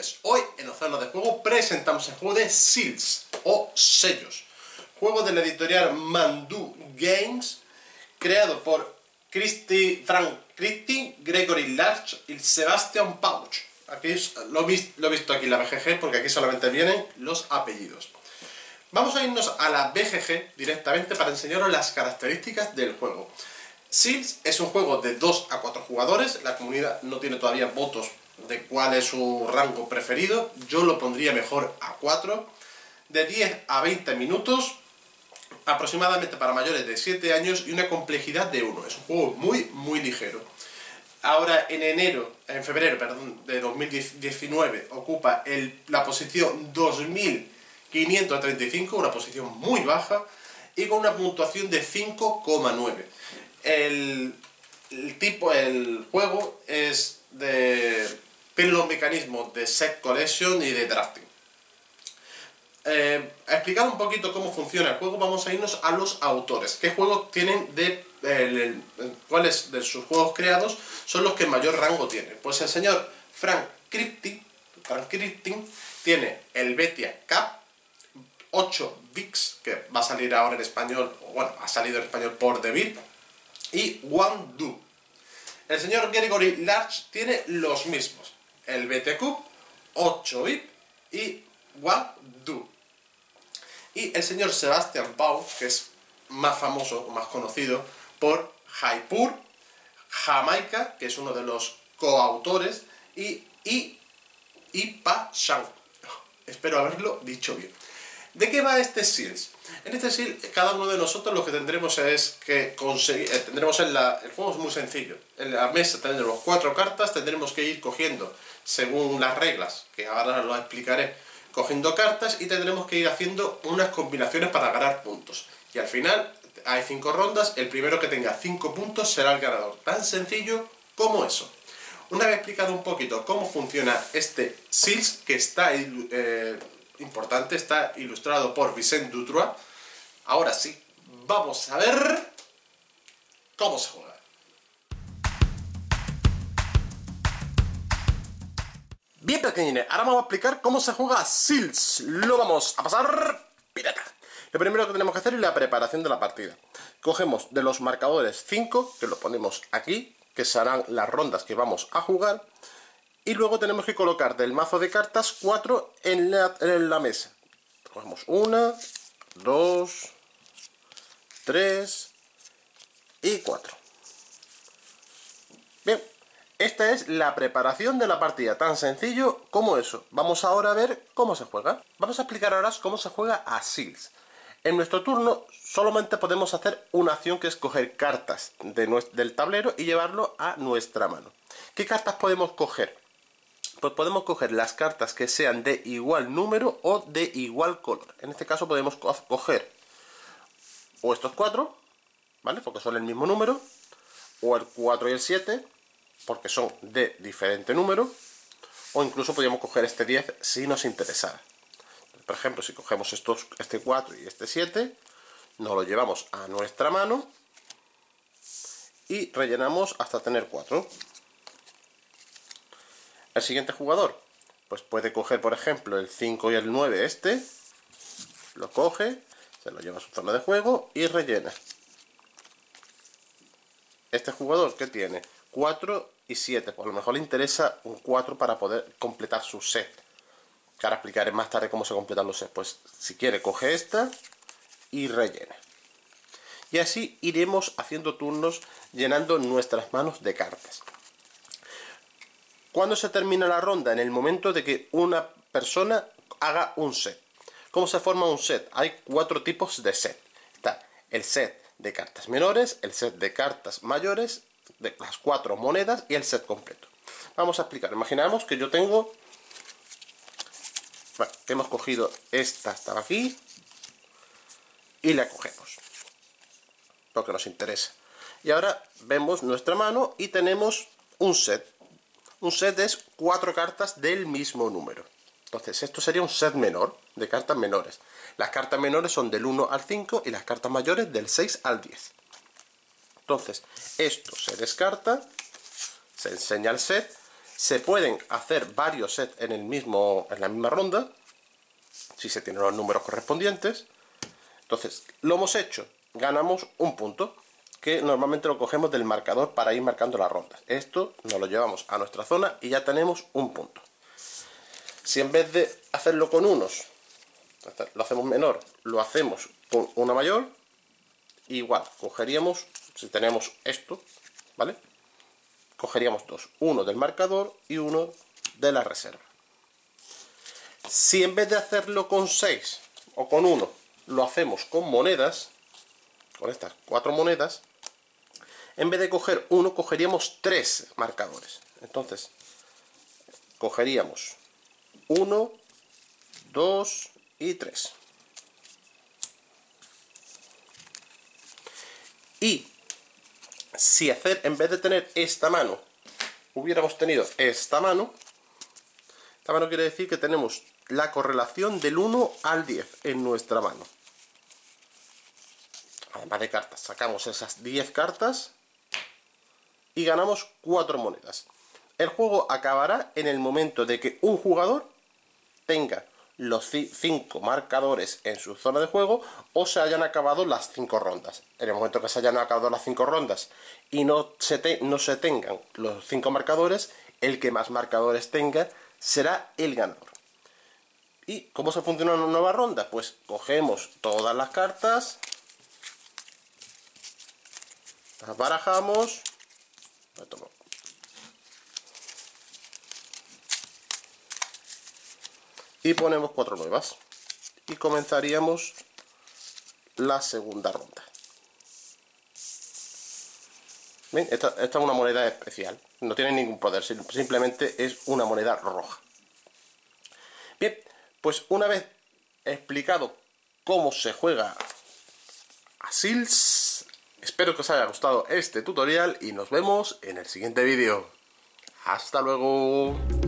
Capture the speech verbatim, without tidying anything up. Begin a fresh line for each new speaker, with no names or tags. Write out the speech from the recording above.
noches. Hoy en Océano de Juego presentamos el juego de Seals o Sellos, juego de la editorial Mandu Games, creado por Christy, Frank Christie, Gregory Larch y Sebastian Pauch. Aquí lo, lo he visto aquí en la B G G porque aquí solamente vienen los apellidos. Vamos a irnos a la B G G directamente para enseñaros las características del juego. Seals es un juego de dos a cuatro jugadores, la comunidad no tiene todavía votos de cuál es su rango preferido, yo lo pondría mejor a cuatro, de diez a veinte minutos, aproximadamente para mayores de siete años y una complejidad de uno. Es un juego muy muy ligero. Ahora en enero, en febrero, perdón, de dos mil diecinueve ocupa el, la posición dos mil quinientos treinta y cinco, una posición muy baja y con una puntuación de cinco coma nueve. El, el tipo, el juego es de... tiene los mecanismos de set collection y de drafting. Eh, a explicar un poquito cómo funciona el juego, vamos a irnos a los autores. ¿Qué juegos tienen de... El, el, cuáles de sus juegos creados son los que mayor rango tienen? Pues el señor Frank Christie, Frank Christie tiene el Betia Cup, ocho Vix, que va a salir ahora en español, o bueno, ha salido en español por The Beat, y One Do. El señor Gregory Larch tiene los mismos, el B T Cup, ocho V I P y One Do. Y el señor Sebastian Pau, que es más famoso, más conocido por Jaipur, Jamaica, que es uno de los coautores, y y Ipa Shang. Espero haberlo dicho bien. ¿De qué va este Seals? En este Seals, cada uno de nosotros lo que tendremos es que conseguir... Eh, tendremos en la... El juego es muy sencillo. En la mesa tendremos cuatro cartas, tendremos que ir cogiendo, según las reglas, que ahora lo explicaré, cogiendo cartas y tendremos que ir haciendo unas combinaciones para ganar puntos. Y al final hay cinco rondas, el primero que tenga cinco puntos será el ganador. Tan sencillo como eso. Una vez explicado un poquito cómo funciona este Seals, que está... Eh, importante, está ilustrado por Vicent Dutroux. Ahora sí, vamos a ver cómo se juega. Bien pequeñines, ahora vamos a explicar cómo se juega Seals. Lo vamos a pasar pirata. Lo primero que tenemos que hacer es la preparación de la partida. Cogemos de los marcadores cinco, que lo ponemos aquí, que serán las rondas que vamos a jugar. Y luego tenemos que colocar del mazo de cartas cuatro en la, en la mesa. Cogemos una, dos, tres y cuatro. Bien, esta es la preparación de la partida, tan sencillo como eso. Vamos ahora a ver cómo se juega. Vamos a explicar ahora cómo se juega a Seals. En nuestro turno solamente podemos hacer una acción, que es coger cartas de nuestro, del tablero y llevarlo a nuestra mano. ¿Qué cartas podemos coger? Pues podemos coger las cartas que sean de igual número o de igual color. En este caso podemos co coger o estos cuatro, ¿vale? Porque son el mismo número, o el cuatro y el siete, porque son de diferente número, o incluso podríamos coger este diez si nos interesara. Por ejemplo, si cogemos estos, este cuatro y este siete, nos lo llevamos a nuestra mano y rellenamos hasta tener cuatro. El siguiente jugador, pues puede coger, por ejemplo, el cinco y el nueve, este, lo coge, se lo lleva a su zona de juego y rellena. Este jugador, ¿qué tiene? cuatro y siete, pues a lo mejor le interesa un cuatro para poder completar su set. Que ahora explicaré más tarde cómo se completan los sets. Pues si quiere, coge esta y rellena. Y así iremos haciendo turnos, llenando nuestras manos de cartas. ¿Cuándo se termina la ronda? En el momento de que una persona haga un set. ¿Cómo se forma un set? Hay cuatro tipos de set. Está el set de cartas menores, el set de cartas mayores, de las cuatro monedas y el set completo. Vamos a explicar. Imaginamos que yo tengo... Bueno, hemos cogido esta, estaba aquí, y la cogemos, porque nos interesa. Y ahora vemos nuestra mano y tenemos un set. Un set es cuatro cartas del mismo número. Entonces esto sería un set menor, de cartas menores. Las cartas menores son del uno al cinco y las cartas mayores del seis al diez. Entonces esto se descarta, se enseña el set Se pueden hacer varios sets en, el mismo, en la misma ronda, si se tienen los números correspondientes. Entonces, lo hemos hecho, ganamos un punto, que normalmente lo cogemos del marcador para ir marcando las rondas. Esto nos lo llevamos a nuestra zona y ya tenemos un punto. Si en vez de hacerlo con unos, lo hacemos menor, lo hacemos con una mayor, igual, cogeríamos, si tenemos esto, ¿vale? Cogeríamos dos, uno del marcador y uno de la reserva. Si en vez de hacerlo con seis o con uno, lo hacemos con monedas, con estas cuatro monedas, en vez de coger uno, cogeríamos tres marcadores. Entonces, cogeríamos uno, dos y tres. Y si hacer, en vez de tener esta mano, hubiéramos tenido esta mano, esta mano quiere decir que tenemos la correlación del uno al diez en nuestra mano. Además de cartas, sacamos esas diez cartas y ganamos cuatro monedas. El juego acabará en el momento de que un jugador tenga los cinco marcadores en su zona de juego o se hayan acabado las cinco rondas. En el momento que se hayan acabado las cinco rondas y no se, te, no se tengan los cinco marcadores, el que más marcadores tenga será el ganador. ¿Y cómo se funciona una nueva ronda? Pues cogemos todas las cartas, las barajamos, y ponemos cuatro nuevas y comenzaríamos la segunda ronda. Bien, esta, esta es una moneda especial, no tiene ningún poder, simplemente es una moneda roja. Bien, pues una vez explicado cómo se juega a Seals, espero que os haya gustado este tutorial y nos vemos en el siguiente vídeo. ¡Hasta luego!